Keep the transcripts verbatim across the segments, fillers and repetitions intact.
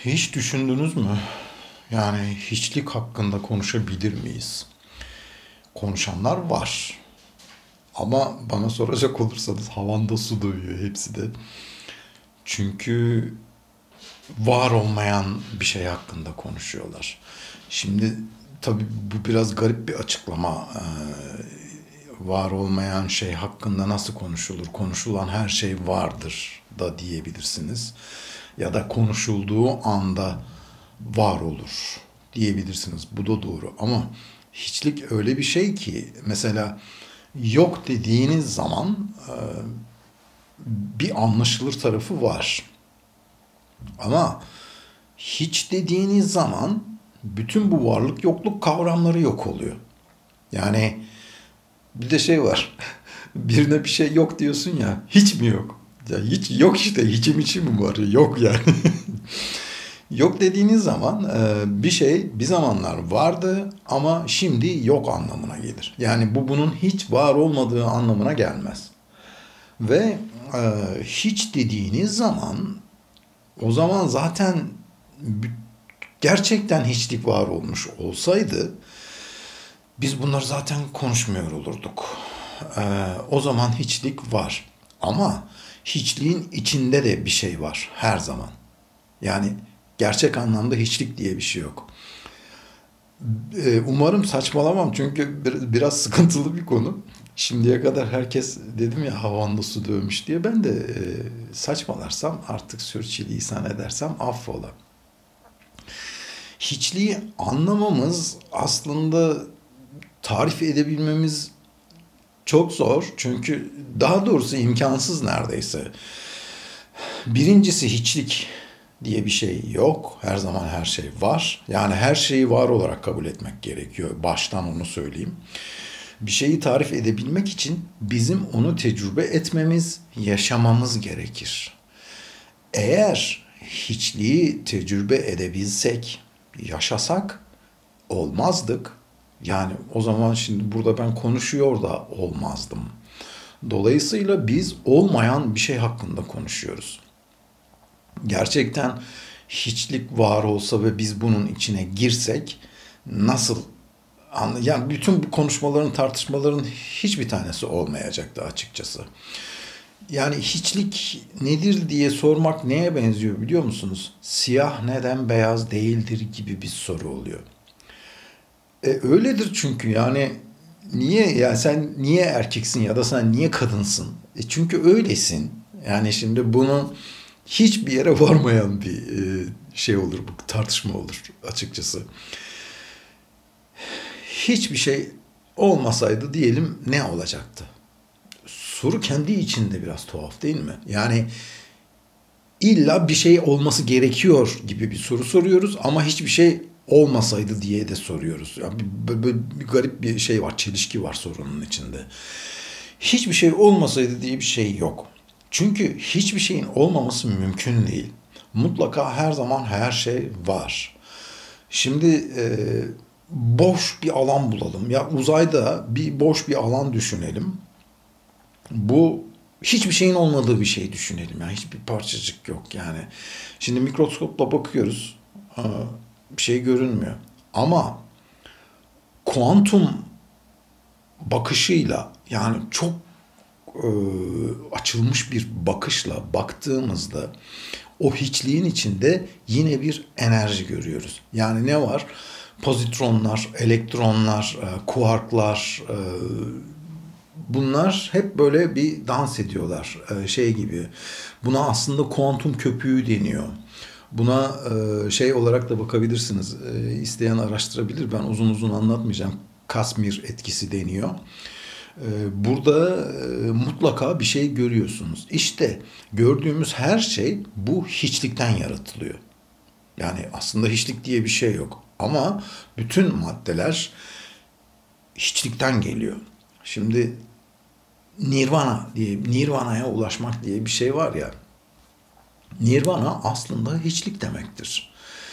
Hiç düşündünüz mü? Yani hiçlik hakkında konuşabilir miyiz? Konuşanlar var. Ama bana soracak olursanız havanda su duyuyor hepsi de. Çünkü var olmayan bir şey hakkında konuşuyorlar. Şimdi tabii bu biraz garip bir açıklama. Ee, var olmayan şey hakkında nasıl konuşulur? Konuşulan her şey vardır da diyebilirsiniz. Ya da konuşulduğu anda var olur diyebilirsiniz. Bu da doğru ama hiçlik öyle bir şey ki mesela yok dediğiniz zaman e, bir anlaşılır tarafı var. Ama hiç dediğiniz zaman bütün bu varlık yokluk kavramları yok oluyor. Yani bir de şey var. Birine bir şey yok diyorsun ya. Hiç mi yok? Ya hiç yok işte. Hiçim içi mi var? Yok yani. Yok dediğiniz zaman e, bir şey bir zamanlar vardı ama şimdi yok anlamına gelir. Yani bu bunun hiç var olmadığı anlamına gelmez. Ve e, hiç dediğiniz zaman o zaman zaten gerçekten hiçlik var olmuş olsaydı biz bunları zaten konuşmuyor olurduk. E, o zaman hiçlik var. Ama hiçliğin içinde de bir şey var her zaman. Yani gerçek anlamda hiçlik diye bir şey yok. Ee, Umarım saçmalamam çünkü biraz sıkıntılı bir konu. Şimdiye kadar herkes dedim ya havanda su dövmüş diye ben de e, saçmalarsam artık sürçülisan edersem affola. Hiçliği anlamamız aslında tarif edebilmemiz çok zor. Çünkü daha doğrusu imkansız neredeyse. Birincisi hiçlik diye bir şey yok. Her zaman her şey var. Yani her şeyi var olarak kabul etmek gerekiyor. Baştan onu söyleyeyim. Bir şeyi tarif edebilmek için bizim onu tecrübe etmemiz, yaşamamız gerekir. Eğer hiçliği tecrübe edebilsek, yaşasak olmazdık. Yani o zaman şimdi burada ben konuşuyor da olmazdım. Dolayısıyla biz olmayan bir şey hakkında konuşuyoruz. Gerçekten hiçlik var olsa ve biz bunun içine girsek nasıl yani bütün bu konuşmaların tartışmaların hiçbir tanesi olmayacaktı açıkçası. Yani hiçlik nedir diye sormak neye benziyor biliyor musunuz? Siyah neden beyaz değildir gibi bir soru oluyor. E, öyledir çünkü yani niye ya sen niye erkeksin ya da sen niye kadınsın? E, çünkü öylesin. Yani şimdi bunu hiçbir yere varmayan bir e, şey olur bu tartışma olur açıkçası. Hiçbir şey olmasaydı diyelim ne olacaktı? Soru kendi içinde biraz tuhaf değil mi? Yani illa bir şey olması gerekiyor gibi bir soru soruyoruz ama hiçbir şey olmasaydı diye de soruyoruz. Yani bir, bir, bir garip bir şey var, çelişki var sorunun içinde. Hiçbir şey olmasaydı diye bir şey yok. Çünkü hiçbir şeyin olmaması mümkün değil. Mutlaka her zaman her şey var. Şimdi e, boş bir alan bulalım. Ya uzayda bir boş bir alan düşünelim. Bu hiçbir şeyin olmadığı bir şey düşünelim. Yani hiçbir parçacık yok yani. Şimdi mikroskopla bakıyoruz. Bir şey görünmüyor. Ama kuantum bakışıyla yani çok e, açılmış bir bakışla baktığımızda o hiçliğin içinde yine bir enerji görüyoruz. Yani ne var? Pozitronlar, elektronlar, e, kuarklar, e, bunlar hep böyle bir dans ediyorlar. E, şey gibi. Buna aslında kuantum köpüğü deniyor. Buna e, şey olarak da bakabilirsiniz. E, isteyen araştırabilir. Ben uzun uzun anlatmayacağım. Kasmir etkisi deniyor. E, burada e, mutlaka bir şey görüyorsunuz. İşte gördüğümüz her şey bu hiçlikten yaratılıyor. Yani aslında hiçlik diye bir şey yok. Ama bütün maddeler hiçlikten geliyor. Şimdi Nirvana diye, Nirvana'ya ulaşmak diye bir şey var ya. Nirvana aslında hiçlik demektir.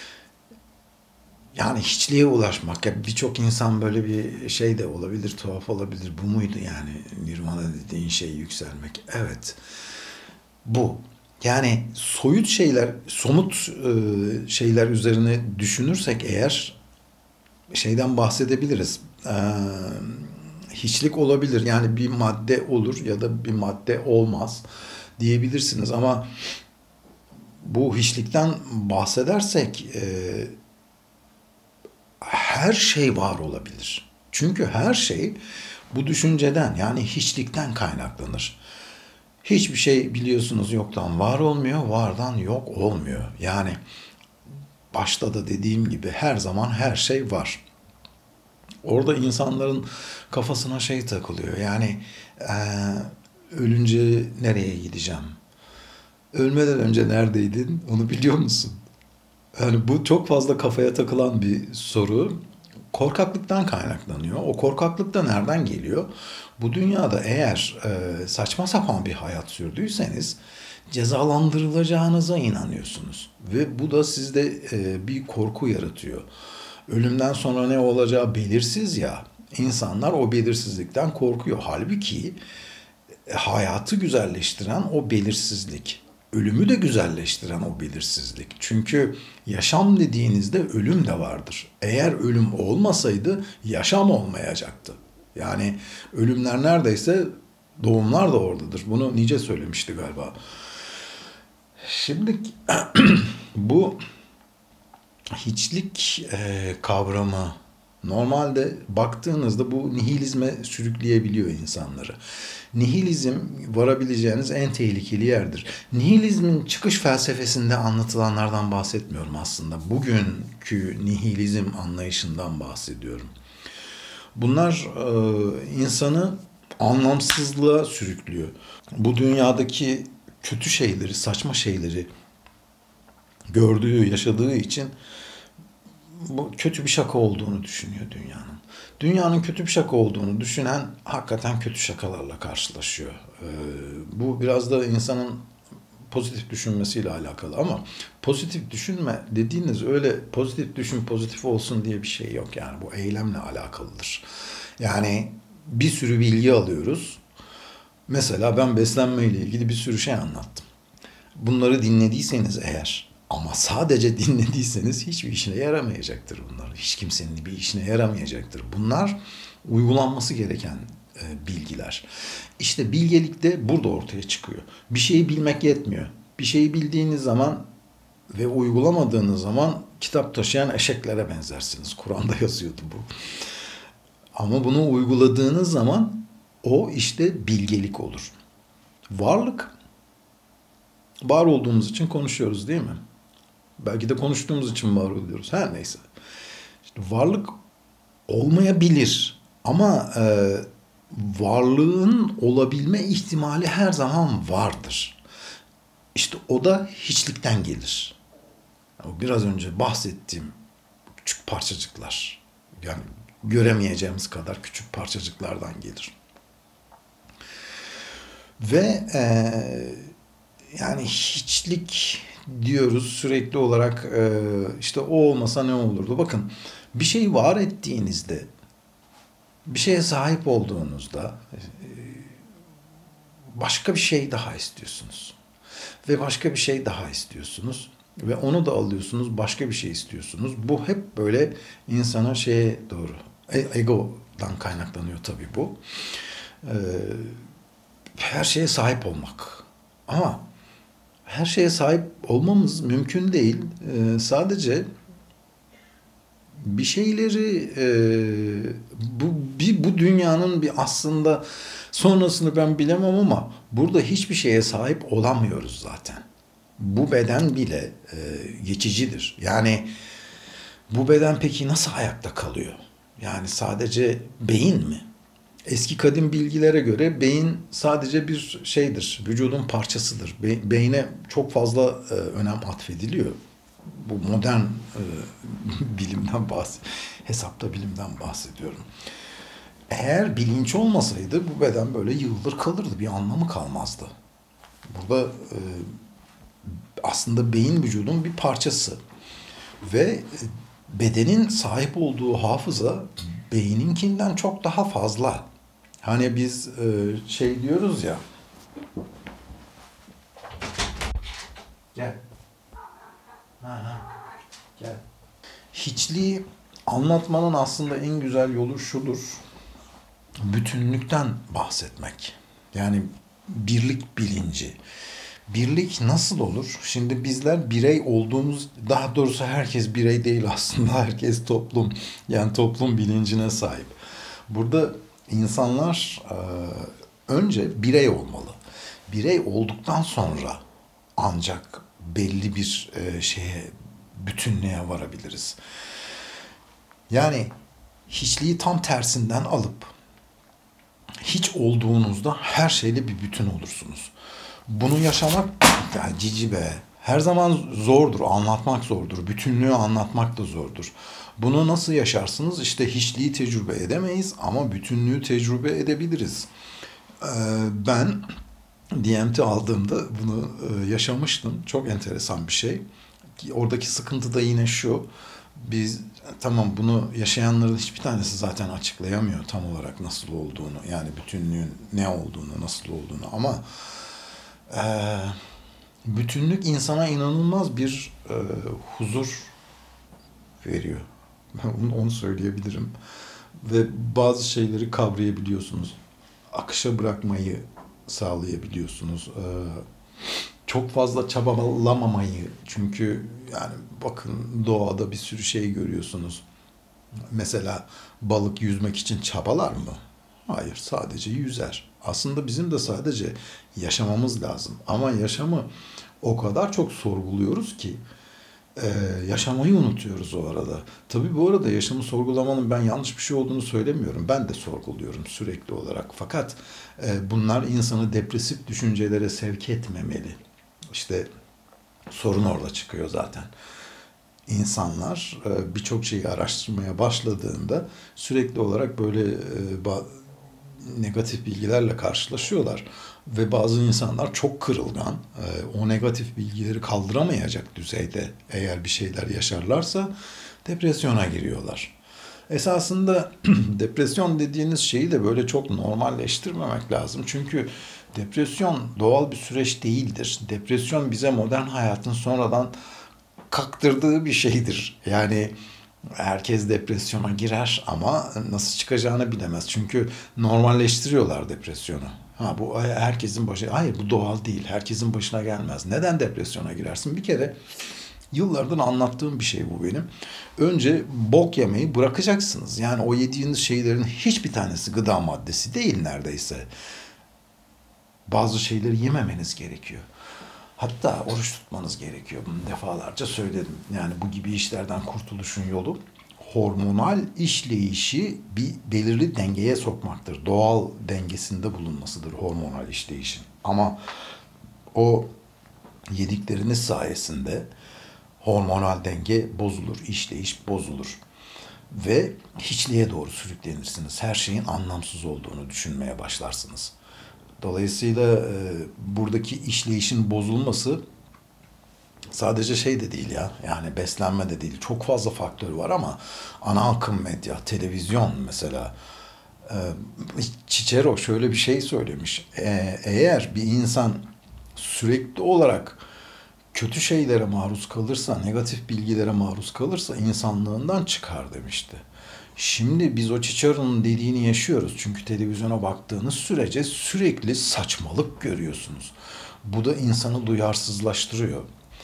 Yani hiçliğe ulaşmak. Ya birçok insan böyle bir şey de olabilir, tuhaf olabilir. Bu muydu yani Nirvana dediğin şey yükselmek? Evet, bu. Yani soyut şeyler, somut e, şeyler üzerine düşünürsek eğer şeyden bahsedebiliriz. Ee, hiçlik olabilir. Yani bir madde olur ya da bir madde olmaz diyebilirsiniz. Ama bu hiçlikten bahsedersek e, her şey var olabilir. Çünkü her şey bu düşünceden yani hiçlikten kaynaklanır. Hiçbir şey biliyorsunuz yoktan var olmuyor, vardan yok olmuyor. Yani başta da dediğim gibi her zaman her şey var. Orada insanların kafasına şey takılıyor. Yani eee, ölünce nereye gideceğim? Ölmeden önce neredeydin? Onu biliyor musun? Yani bu çok fazla kafaya takılan bir soru. Korkaklıktan kaynaklanıyor. O korkaklık da nereden geliyor? Bu dünyada eğer e, saçma sapan bir hayat sürdüyseniz cezalandırılacağınıza inanıyorsunuz. Ve bu da sizde e, bir korku yaratıyor. Ölümden sonra ne olacağı belirsiz ya. İnsanlar o belirsizlikten korkuyor. Halbuki e, hayatı güzelleştiren o belirsizlik. Ölümü de güzelleştiren o belirsizlik. Çünkü yaşam dediğinizde ölüm de vardır. Eğer ölüm olmasaydı yaşam olmayacaktı. Yani ölümler neredeyse doğumlar da oradadır. Bunu Nietzsche söylemişti galiba. Şimdi bu hiçlik e, kavramı normalde baktığınızda bu nihilizme sürükleyebiliyor insanları. Nihilizm varabileceğiniz en tehlikeli yerdir. Nihilizmin çıkış felsefesinde anlatılanlardan bahsetmiyorum aslında. Bugünkü nihilizm anlayışından bahsediyorum. Bunlar e, insanı anlamsızlığa sürüklüyor. Bu dünyadaki kötü şeyleri, saçma şeyleri gördüğü, yaşadığı için bu kötü bir şaka olduğunu düşünüyor dünyanın. Dünyanın kötü bir şaka olduğunu düşünen hakikaten kötü şakalarla karşılaşıyor. Ee, bu biraz da insanın pozitif düşünmesiyle alakalı ama pozitif düşünme dediğiniz öyle pozitif düşün pozitif olsun diye bir şey yok yani bu eylemle alakalıdır. Yani bir sürü bilgi alıyoruz. Mesela ben beslenme ile ilgili bir sürü şey anlattım. Bunları dinlediyseniz eğer ama sadece dinlediyseniz hiçbir işine yaramayacaktır bunlar. Hiç kimsenin bir işine yaramayacaktır. Bunlar uygulanması gereken e, bilgiler. İşte bilgelik de burada ortaya çıkıyor. Bir şeyi bilmek yetmiyor. Bir şeyi bildiğiniz zaman ve uygulamadığınız zaman kitap taşıyan eşeklere benzersiniz. Kur'an'da yazıyordu bu. Ama bunu uyguladığınız zaman o işte bilgelik olur. Varlık, var olduğumuz için konuşuyoruz değil mi? Belki de konuştuğumuz için var oluyoruz. Her neyse. İşte varlık olmayabilir. Ama e, varlığın olabilme ihtimali her zaman vardır. İşte o da hiçlikten gelir. O biraz önce bahsettiğim küçük parçacıklar. Yani göremeyeceğimiz kadar küçük parçacıklardan gelir. Ve e, yani hiçlik diyoruz sürekli olarak e, işte o olmasa ne olurdu? Bakın bir şey var ettiğinizde, bir şeye sahip olduğunuzda e, başka bir şey daha istiyorsunuz. Ve başka bir şey daha istiyorsunuz. Ve onu da alıyorsunuz, başka bir şey istiyorsunuz. Bu hep böyle insana şeye doğru, egodan kaynaklanıyor tabii bu. Ee, her şeye sahip olmak. Ama her şeye sahip olmamız mümkün değil. Ee, sadece bir şeyleri e, bu bir bu dünyanın bir aslında sonrasını ben bilemem ama burada hiçbir şeye sahip olamıyoruz zaten. Bu beden bile e, geçicidir. Yani bu beden peki nasıl ayakta kalıyor? Yani sadece beyin mi? Eski kadim bilgilere göre beyin sadece bir şeydir, vücudun parçasıdır. Be- beyne çok fazla e, önem atfediliyor. Bu modern e, bilimden bahs hesapta bilimden bahsediyorum. Eğer bilinç olmasaydı bu beden böyle yığılır kalırdı, bir anlamı kalmazdı. Burada e, aslında beyin vücudun bir parçası ve bedenin sahip olduğu hafıza beyninkinden çok daha fazla. Hani biz e, şey diyoruz ya, Gel. Ha, ha. Gel. Hiçliği anlatmanın aslında en güzel yolu şudur. Bütünlükten bahsetmek. Yani birlik bilinci. Birlik nasıl olur? Şimdi bizler birey olduğumuz, daha doğrusu herkes birey değil aslında. Herkes toplum. Yani toplum bilincine sahip. Burada insanlar e, önce birey olmalı. Birey olduktan sonra ancak belli bir e, şeye, bütünlüğe varabiliriz. Yani hiçliği tam tersinden alıp hiç olduğunuzda her şeyle bir bütün olursunuz. Bunu yaşamak, yani cici be, her zaman zordur, anlatmak zordur, bütünlüğü anlatmak da zordur. Bunu nasıl yaşarsınız? İşte hiçliği tecrübe edemeyiz ama bütünlüğü tecrübe edebiliriz. Ee, ben D M T aldığımda bunu e, yaşamıştım. Çok enteresan bir şey. Oradaki sıkıntı da yine şu. Biz tamam bunu yaşayanların hiçbir tanesi zaten açıklayamıyor tam olarak nasıl olduğunu. Yani bütünlüğün ne olduğunu, nasıl olduğunu ama e, bütünlük insana inanılmaz bir e, huzur veriyor. Ben onu söyleyebilirim. Ve bazı şeyleri kavrayabiliyorsunuz. Akışa bırakmayı sağlayabiliyorsunuz. Ee, çok fazla çabalamamayı. Çünkü yani bakın doğada bir sürü şey görüyorsunuz. Mesela balık yüzmek için çabalar mı? Hayır, sadece yüzer. Aslında bizim de sadece yaşamamız lazım. Ama yaşamı o kadar çok sorguluyoruz ki ee, yaşamayı unutuyoruz o arada. Tabii bu arada yaşamı sorgulamanın ben yanlış bir şey olduğunu söylemiyorum. Ben de sorguluyorum sürekli olarak. Fakat e, bunlar insanı depresif düşüncelere sevk etmemeli. İşte sorun orada çıkıyor zaten. İnsanlar e, birçok şeyi araştırmaya başladığında sürekli olarak böyle e, ba- negatif bilgilerle karşılaşıyorlar. Ve bazı insanlar çok kırılgan, e, o negatif bilgileri kaldıramayacak düzeyde eğer bir şeyler yaşarlarsa depresyona giriyorlar. Esasında depresyon dediğiniz şeyi de böyle çok normalleştirmemek lazım. Çünkü depresyon doğal bir süreç değildir. Depresyon bize modern hayatın sonradan kaktırdığı bir şeydir. Yani herkes depresyona girer ama nasıl çıkacağını bilemez. Çünkü normalleştiriyorlar depresyonu. Ha bu herkesin başına, hayır bu doğal değil. Herkesin başına gelmez. Neden depresyona girersin? Bir kere yıllardır anlattığım bir şey bu benim. Önce bok yemeyi bırakacaksınız. Yani o yediğiniz şeylerin hiçbir tanesi gıda maddesi değil neredeyse. Bazı şeyleri yememeniz gerekiyor. Hatta oruç tutmanız gerekiyor. Bunu defalarca söyledim. Yani bu gibi işlerden kurtuluşun yolu hormonal işleyişi bir belirli dengeye sokmaktır. Doğal dengesinde bulunmasıdır hormonal işleyişin. Ama o yedikleriniz sayesinde hormonal denge bozulur, işleyiş bozulur. Ve hiçliğe doğru sürüklenirsiniz. Her şeyin anlamsız olduğunu düşünmeye başlarsınız. Dolayısıyla e, buradaki işleyişin bozulması sadece şey de değil ya. Yani beslenme de değil. Çok fazla faktör var ama ana akım medya, televizyon mesela. E, Cicero şöyle bir şey söylemiş. E, eğer bir insan sürekli olarak kötü şeylere maruz kalırsa, negatif bilgilere maruz kalırsa insanlığından çıkar demişti. Şimdi biz o Cicero'nun dediğini yaşıyoruz. Çünkü televizyona baktığınız sürece sürekli saçmalık görüyorsunuz. Bu da insanı duyarsızlaştırıyor.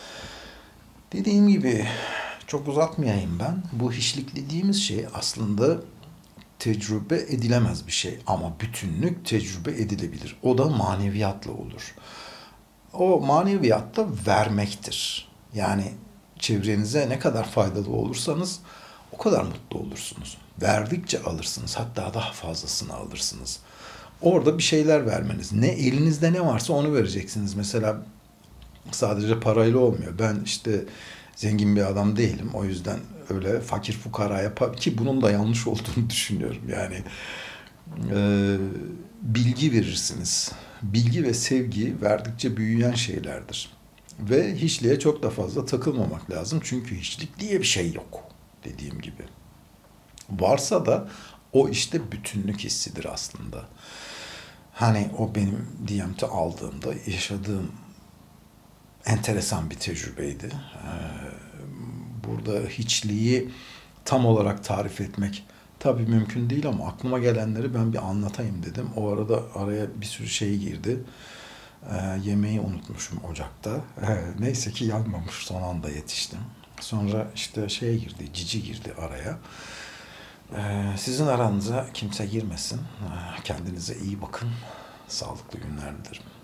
Dediğim gibi çok uzatmayayım ben. Bu hiçlik dediğimiz şey aslında tecrübe edilemez bir şey. Ama bütünlük tecrübe edilebilir. O da maneviyatla olur. O maneviyat da vermektir. Yani çevrenize ne kadar faydalı olursanız o kadar mutlu olursunuz. Verdikçe alırsınız. Hatta daha fazlasını alırsınız. Orada bir şeyler vermeniz. Ne elinizde ne varsa onu vereceksiniz. Mesela sadece parayla olmuyor. Ben işte zengin bir adam değilim. O yüzden öyle fakir fukara yapar ki bunun da yanlış olduğunu düşünüyorum. Yani e, bilgi verirsiniz. Bilgi ve sevgi verdikçe büyüyen şeylerdir. Ve hiçliğe çok da fazla takılmamak lazım. Çünkü hiçlik diye bir şey yok dediğim gibi. Varsa da o işte bütünlük hissidir aslında. Hani o benim D M T aldığımda yaşadığım enteresan bir tecrübeydi. Ee, burada hiçliği tam olarak tarif etmek tabii mümkün değil ama aklıma gelenleri ben bir anlatayım dedim. O arada araya bir sürü şey girdi. Ee, yemeği unutmuşum ocakta. Ee, neyse ki yanmamış, son anda yetiştim. Sonra işte şeye girdi, Cici girdi araya. Ee, sizin aranıza kimse girmesin. Ee, kendinize iyi bakın. Sağlıklı günler dilerim.